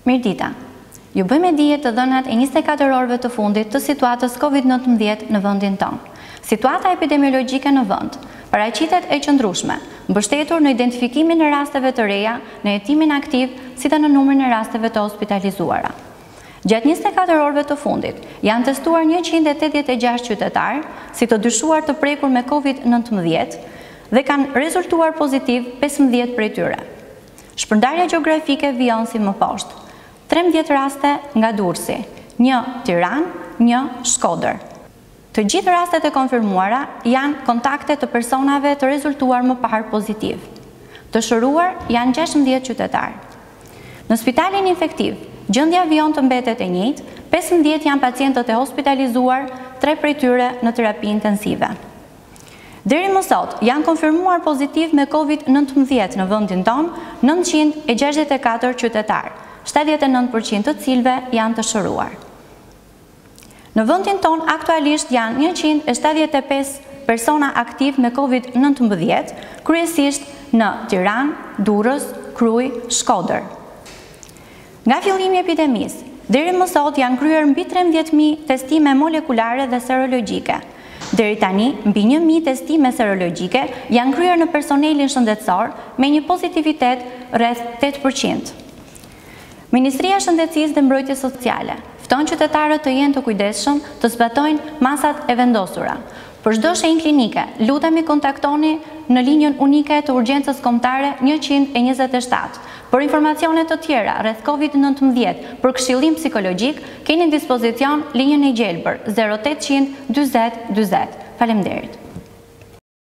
Mirdita, ju bëjmë dije të dhënat e 24 orëve të fundit të situatës COVID-19 në vendin tonë. Situata epidemiologjike në vend paraqitet e qëndrueshme, mbështetur në identifikimin e rasteve të reja, në hetimin aktiv, si dhe në numrin e rasteve të hospitalizuara. Gjatë 24 orëve të fundit, janë testuar 186 qytetarë, si të dyshuar të prekur me COVID-19 dhe kanë rezultuar pozitiv 15 prej tyre. Shpërndarja gjeografike vijon si më poshtë. 13 raste nga Durrësi, 1 Tiranë, 1 Shkodër. Të gjithë rastet e konfirmuara janë kontakte të personave të rezultuar më parë pozitiv. Të shëruar janë 16 qytetarë. Në spitalin infektiv, gjendja vijon të mbetet e njëjtë, 15 janë pacientët e hospitalizuar, 3 prej tyre në terapi intensive. Deri më sot janë konfirmuar pozitiv me COVID-19 në vendin tonë 964 qytetarë, 79% të cilëve janë të shëruar. Në vendin tonë aktualisht janë 175 persona aktiv me COVID-19, kryesisht në Tiranë, Durrës, Krujë, Shkodër. Nga fillimi i epidemisë, deri më sot janë kryer mbi 13.000 testime molekulare dhe serologjike. Deri tani, mbi 1.000 testime serologjike janë kryer në personelin shëndetësor me një pozitivitet rreth 8%. Ministria e Shëndetësisë dhe Mbrojtjes Sociale fton qytetarët të jenë të kujdesshëm, të zbatojnë masat e vendosura. Për çdo shenjë klinike, lutemi kontaktoni në linjën unike të urgjencës kombëtare 127. Për informacione të tjera rreth COVID-19, për këshillim psikologjik, keni në dispozicion linjën e gjelbër 0800 40 40. Faleminderit.